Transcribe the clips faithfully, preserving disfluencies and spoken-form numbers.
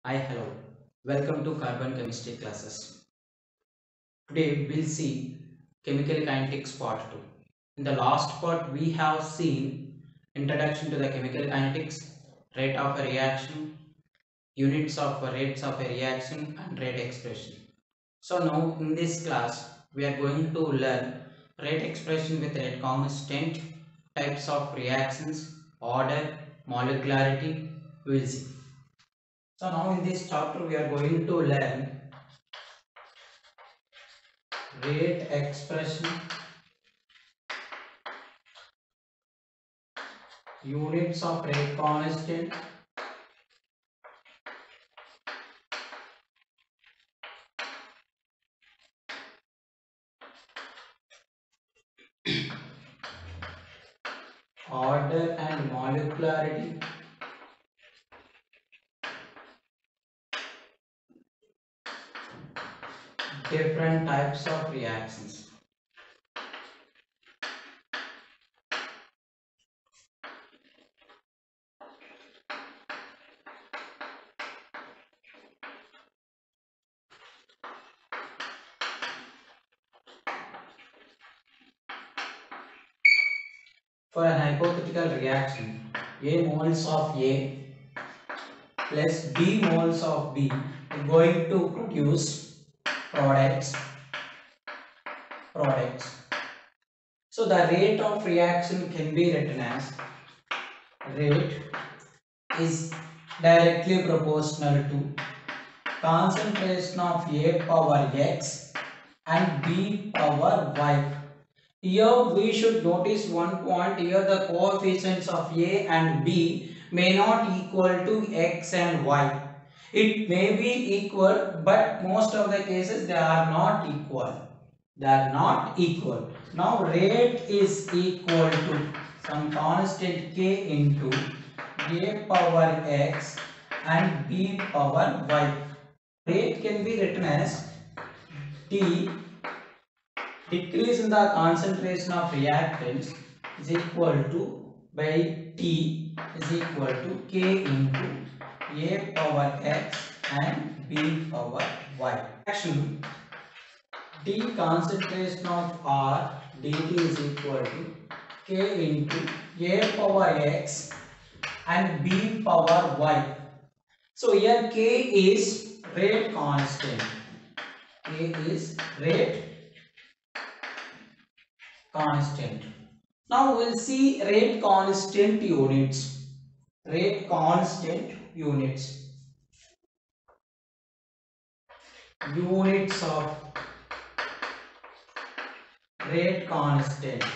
Hi, hello. Welcome to carbon chemistry classes. Today we'll see chemical kinetics part two. In the last part we have seen introduction to the chemical kinetics, rate of a reaction, units of rates of a reaction and rate expression. So now in this class we are going to learn rate expression with rate constant, types of reactions, order, molecularity. We will see. So now in this chapter we are going to learn rate expression, units of rate constant, order and molecularity, different types of reactions. For an hypothetical reaction, A moles of A plus B moles of B is going to produce products products. So the rate of reaction can be written as rate is directly proportional to concentration of A power X and B power Y. Here we should notice one point. Here the coefficients of A and B may not equal to X and Y. It may be equal, but most of the cases they are not equal. They are not equal. Now rate is equal to some constant K into A power X and B power Y. Rate can be written as T, decrease in the concentration of reactants, is equal to by T is equal to K into A power X and B power Y. Action D concentration of R dt is equal to K into A power X and B power Y. So here K is rate constant. K is rate constant. Now we'll see rate constant units. Rate constant units. Units of rate constant.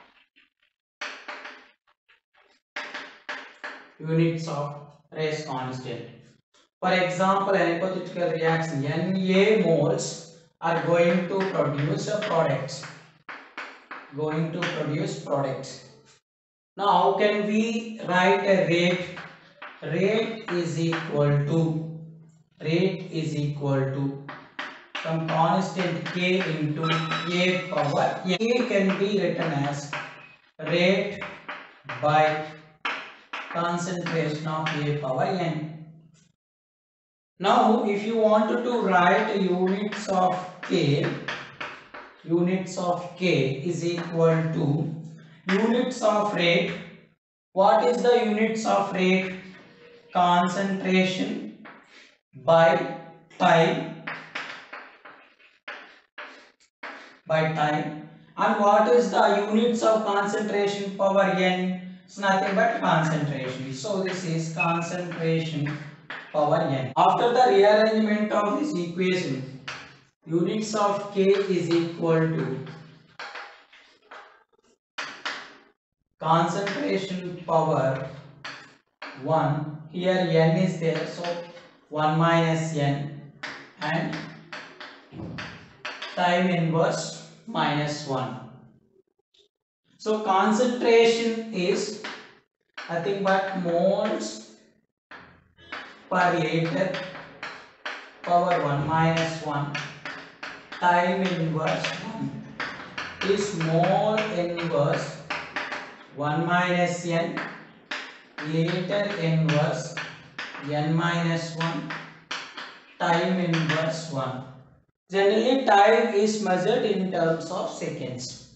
Units of rate constant. For example, an hypothetical reaction Na moles are going to produce a product. Going to produce products. Now how can we write a rate? Rate is equal to rate is equal to some constant K into A power N. K can be written as rate by concentration of A power N. Now if you wanted to write units of K, units of K is equal to units of rate. What is the units of rate? Concentration by time by time. And what is the units of concentration power N? It's nothing but concentration. So this is concentration power N. After the rearrangement of this equation, units of K is equal to concentration power one. Here N is there, so one minus N, and time inverse minus one. So concentration is nothing but moles per liter power one minus one. Time inverse one is mole inverse one minus N, liter inverse N minus one, time inverse one. Generally, time is measured in terms of seconds.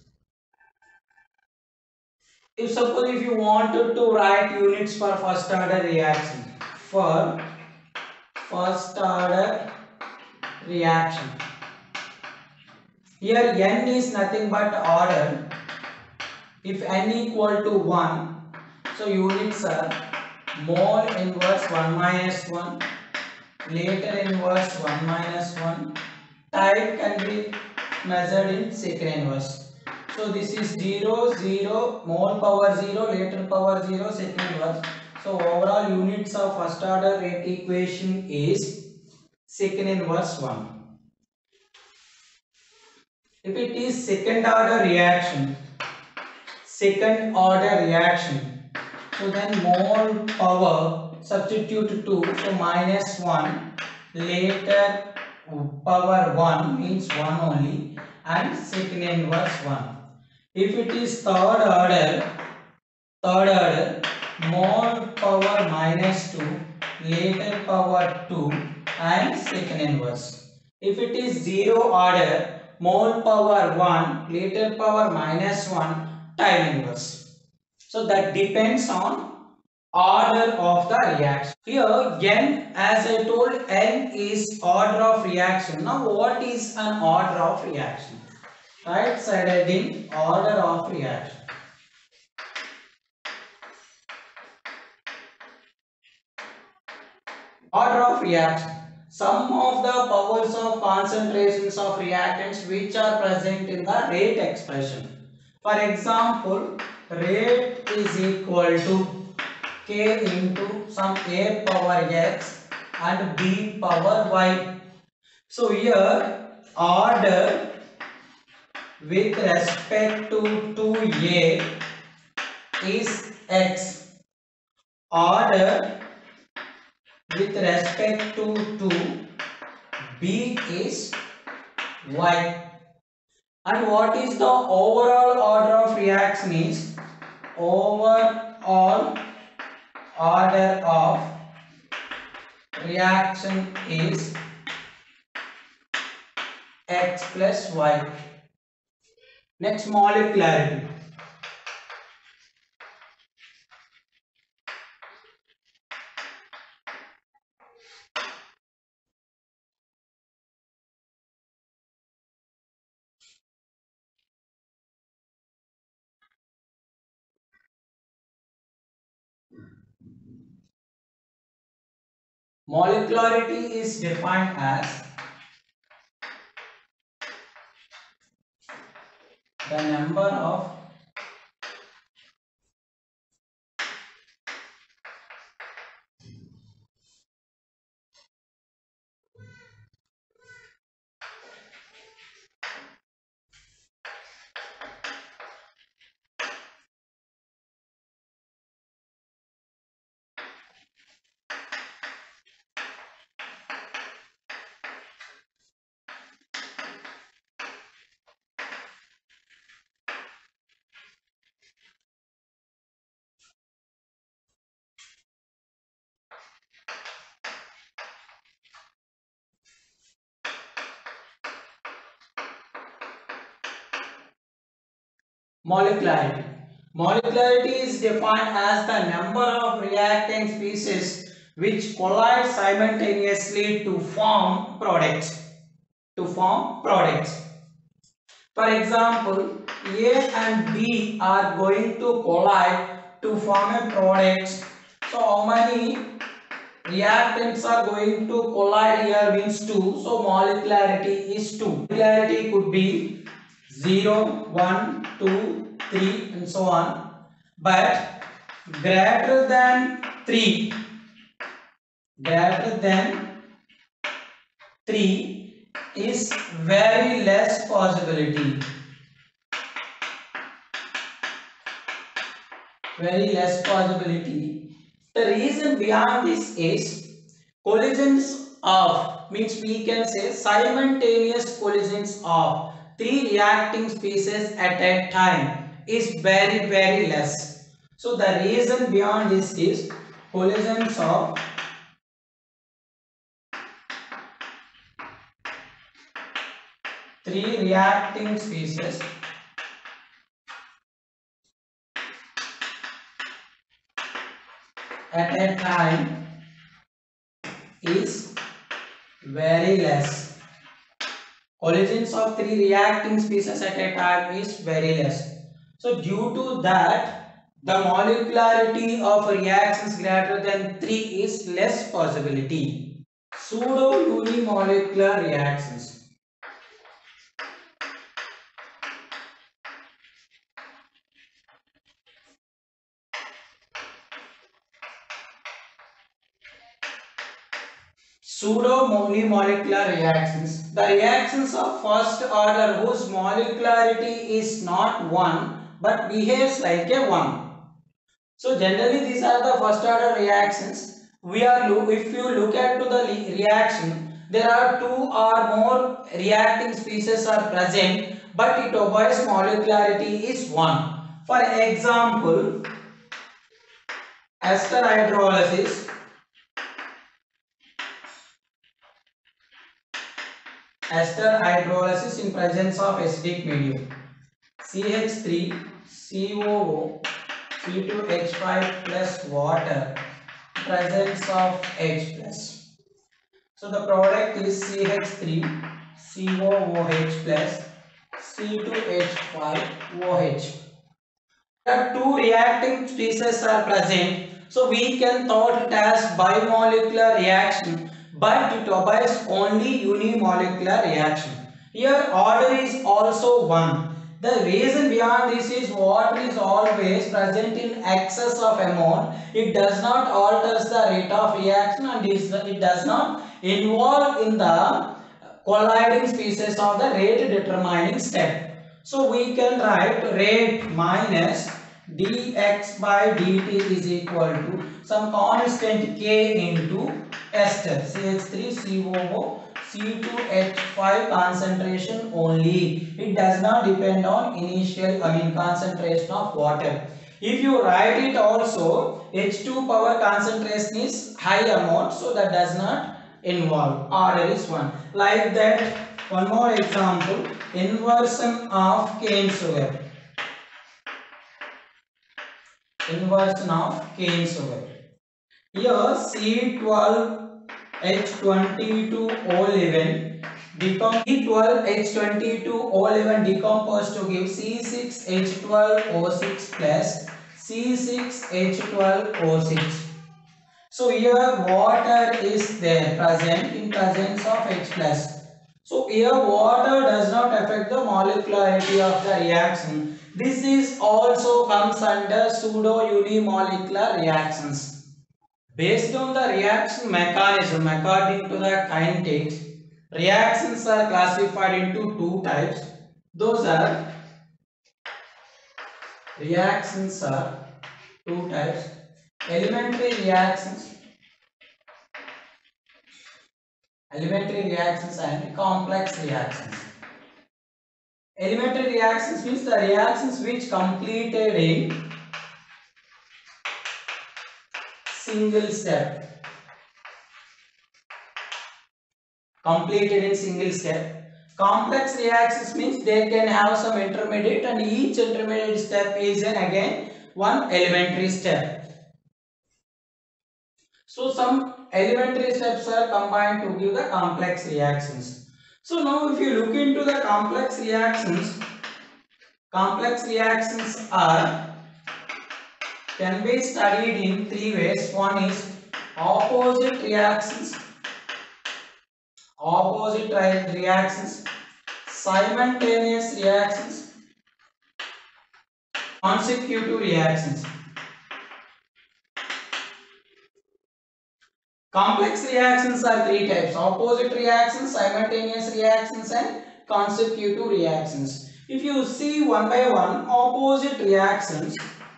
If suppose if you wanted to write units for first order reaction, for first order reaction, here n is nothing but order. If n equal to one, so units are mole inverse one minus one, later inverse one minus one. Time can be measured in second inverse. So this is zero, zero, mole power zero, later power zero, second inverse. So overall units of first order rate equation is second inverse one. If it is second order reaction, second order reaction, so then mole power substitute two, so minus one, later power one means one only, and second inverse one. If it is third order, third order, mole power minus two, later power two, and second inverse. If it is zero order, mole power one, later power minus one, time inverse. So that depends on order of the reaction. Here n, as I told, n is order of reaction. Now what is an order of reaction? Right side heading, order of reaction. Order of reaction. Sum of the powers of concentrations of reactants which are present in the rate expression. For example, rate is equal to K into some A power X and B power Y. So here order with respect to two A is X. Order with respect to two B is Y. And what is the overall order of reaction is overall order of reaction is X plus Y. Next, molecularity. Molecularity is defined as the number of molecularity. Molecularity is defined as the number of reactant species which collide simultaneously to form products. To form products. For example, A and B are going to collide to form a product. So how many reactants are going to collide here means two. So molecularity is two. Molecularity could be zero, one, two, three and so on. But greater than three, greater than three is very less possibility. Very less possibility. The reason behind this is collisions of, means we can say simultaneous collisions of three reacting species at a time is very very less. So the reason beyond this is collisions of three reacting species at a time is very less. Collisions of three reacting species at a time is very less. So due to that, the molecularity of reactions greater than three is less possibility. Pseudo unimolecular reactions. Pseudo-unimolecular reactions. The reactions of first order whose molecularity is not one but behaves like a one. So generally these are the first order reactions. We are if you look at to the reaction, there are two or more reacting species are present, but it obeys molecularity is one. For example, ester hydrolysis. Ester hydrolysis in presence of acidic medium. C H three C O O C two H five plus water, presence of H plus. So the product is C H three C O O H plus C two H five O H. The two reacting species are present, so we can thought it as bimolecular reaction, but it obeys only unimolecular reaction. Here order is also one. The reason beyond this is water is always present in excess of amount. It does not alter the rate of reaction and it does not involve in the colliding species of the rate determining step. So we can write rate minus dx by dt is equal to some constant k into ester C H three C O O C two H five concentration only. It does not depend on initial I mean concentration of water. If you write it also, H two power concentration is high amount, so that does not involve. Order is one. Like that, one more example, inversion of cane sugar. Inversion of cane sugar. Here C twelve H twenty-two O eleven become C twelve H twenty-two O eleven decomposed to give C six H twelve O six plus C six H twelve O six. So here water is there present in presence of H plus. So here water does not affect the molecularity of the reaction. This is also comes under pseudo unimolecular reactions. Based on the reaction mechanism according to the kinetics, reactions are classified into two types. Those are reactions are two types: elementary reactions, elementary reactions and complex reactions. Elementary reactions means the reactions which completed in single step. Completed in single step. Complex reactions means they can have some intermediate and each intermediate step is an again one elementary step. So some elementary steps are combined to give the complex reactions. So now if you look into the complex reactions, complex reactions are can be studied in three ways. One is opposite reactions, opposite reactions, simultaneous reactions, consecutive reactions. Complex reactions are three types: opposite reactions, simultaneous reactions and consecutive reactions. If you see one by one, opposite reactions,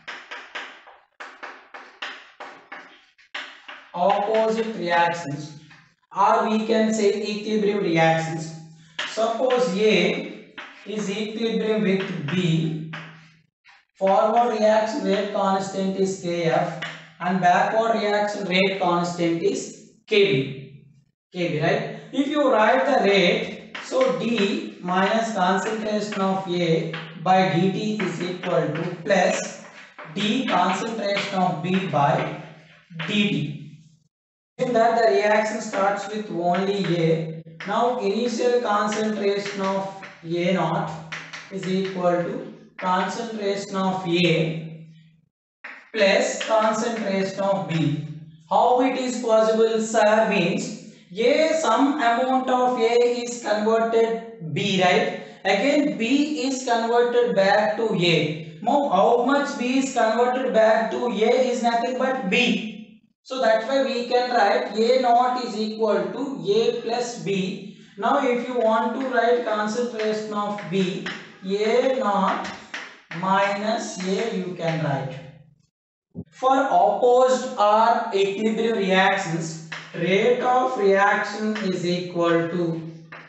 opposite reactions, or we can say equilibrium reactions. Suppose A is equilibrium with B, forward reaction rate constant is Kf and backward reaction rate constant is Kb. Kb, right? If you write the rate, So d minus concentration of A by dt is equal to plus d concentration of B by dt. In that the reaction starts with only A. Now initial concentration of A naught is equal to concentration of A plus concentration of B. How it is possible, sir? Means A, some amount of A is converted B, right? Again B is converted back to A. Now how much B is converted back to A is nothing but B. So that's why we can write A naught is equal to A plus B. Now if you want to write concentration of B, A naught minus A you can write. For opposed or equilibrium reactions, rate of reaction is equal to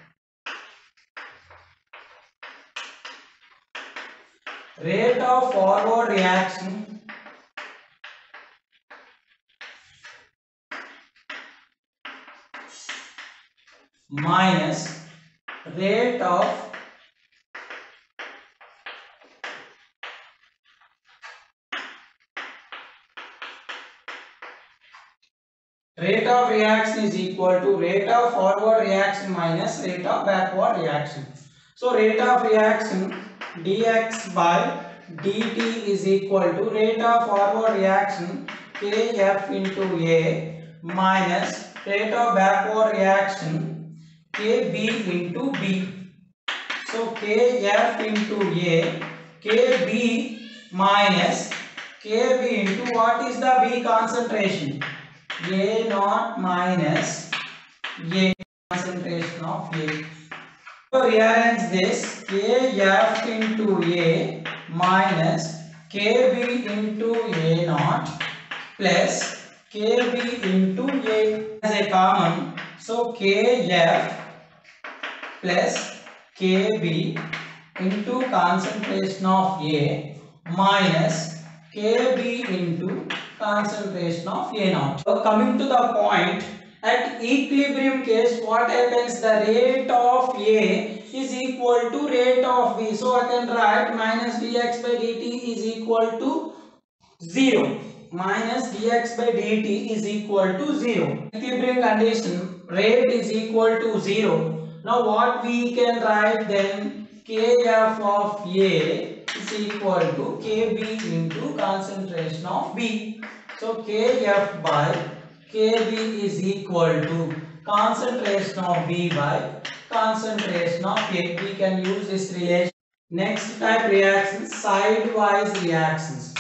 rate of forward reaction minus rate of rate of reaction is equal to rate of forward reaction minus rate of backward reaction. So rate of reaction dx by dt is equal to rate of forward reaction kf into A minus rate of backward reaction kb into B. So kf into A, kb minus kb into what is the B concentration? A naught minus A concentration of A. So rearrange this kf into A minus kb into A naught plus kb into A as a common. So kf plus kb into concentration of A minus kb into concentration of A naught. So coming to the point, at equilibrium case what happens, the rate of A is equal to rate of B. So I can write minus dx by dt is equal to zero. Minus dx by dt is equal to zero. Equilibrium condition, rate is equal to zero. Now what we can write then, kf of A is equal to kb into concentration of B. So kf by kb is equal to concentration of B by concentration of A. We can use this relation. Next type reaction, sidewise reactions.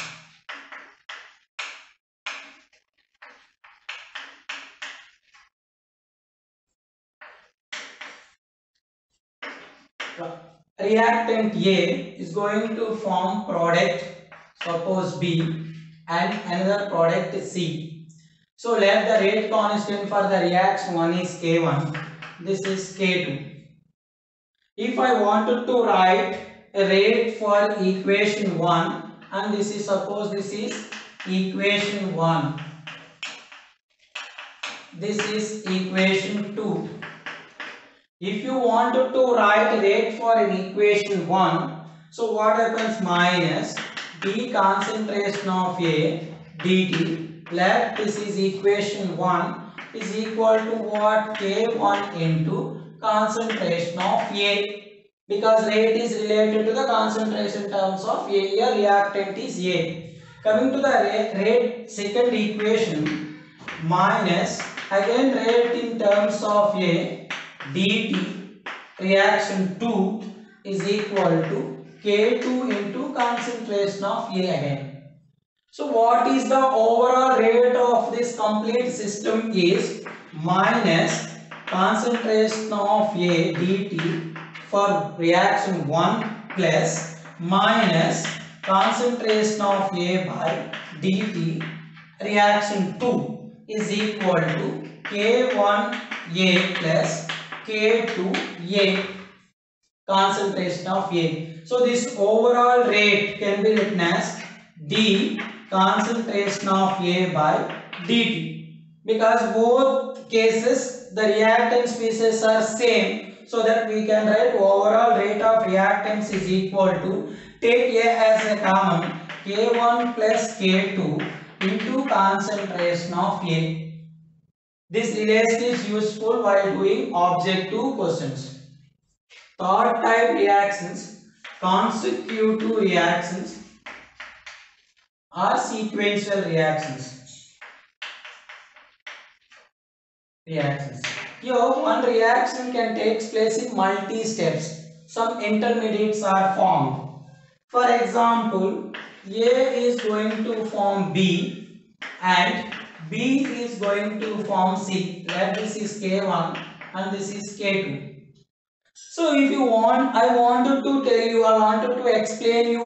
Reactant A is going to form product, suppose B, and another product C. So let the rate constant for the reaction one is K one, this is K two. If I wanted to write a rate for equation one, and this is, suppose this is equation one, this is equation two. If you wanted to write rate for an equation one, so what happens, minus d concentration of A dt, let this is equation one is equal to what, K one into concentration of A, because rate is related to the concentration terms of A, here reactant is A. Coming to the rate, rate second equation, minus again rate in terms of A dt, reaction two is equal to K two into concentration of A again. So what is the overall rate of this complete system is minus concentration of A dt for reaction one plus minus concentration of A by dt reaction two is equal to K one A plus K two A concentration of A. So this overall rate can be written as D concentration of A by dt, because both cases the reactant species are same. so that we can write overall rate of reactants is equal to, take A as a common, K one plus K two into concentration of A. This relation is useful while doing objective questions. Third type reactions, consecutive reactions or sequential reactions. Reactions. Here, one reaction can take place in multi steps. Some intermediates are formed. For example, A is going to form B and B is going to form C. Let this is K one and this is K two. So if you want, I wanted to tell you, I wanted to explain you.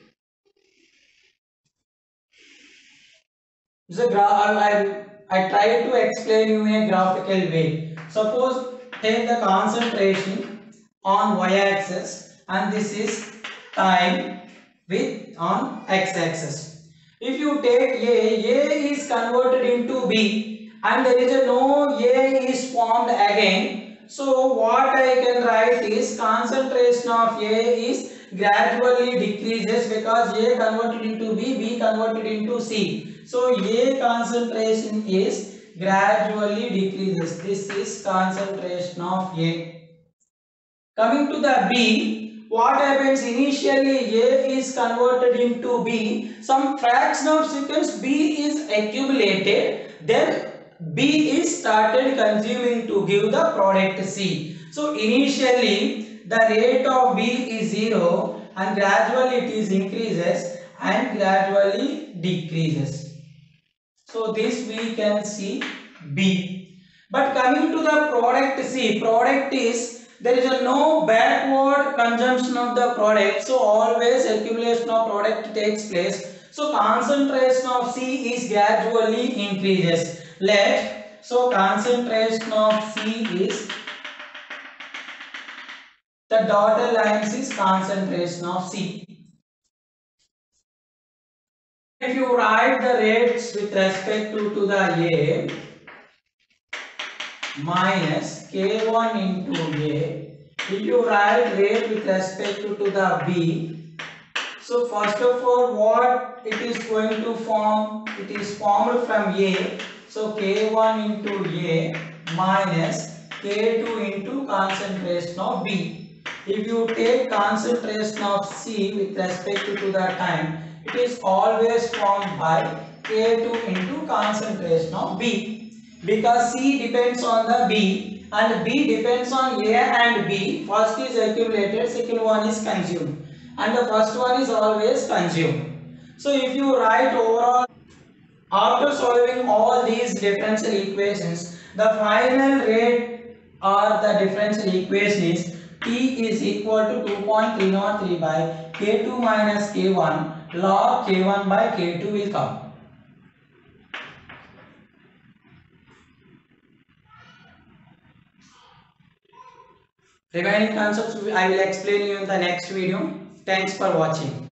The graph, I, I tried to explain you in a graphical way. Suppose take the concentration on y-axis and this is time with on x-axis. If you take A, A is converted into B and there is a no A is formed again. So what I can write is concentration of A is gradually decreases because A converted into B, B converted into C. So A concentration is gradually decreases. This is concentration of A. Coming to the B, what happens initially A is converted into B. Some fraction of seconds B is accumulated. Then B is started consuming to give the product C. So initially the rate of B is zero and gradually it is increases and gradually decreases. So this we can see B. But coming to the product C, product is there is a no backward consumption of the product. So always accumulation of product takes place. So concentration of C is gradually increases. Let so concentration of C is the dotted lines is concentration of C. If you write the rates with respect to, to the A minus K one into A, if you write rate with respect to, to the B, so first of all what it is going to form, it is formed from A, so K one into A minus K two into concentration of B. If you take concentration of C with respect to, to the time, it is always formed by K two into concentration of B, because C depends on the B and B depends on A and B. First is accumulated, second one is consumed, and the first one is always consumed. So if you write overall, after solving all these differential equations, the final rate or the differential equation is T is equal to two point three zero three by K two minus K one. Log K one by K two will come. Remaining concepts I will explain you in the next video. Thanks for watching.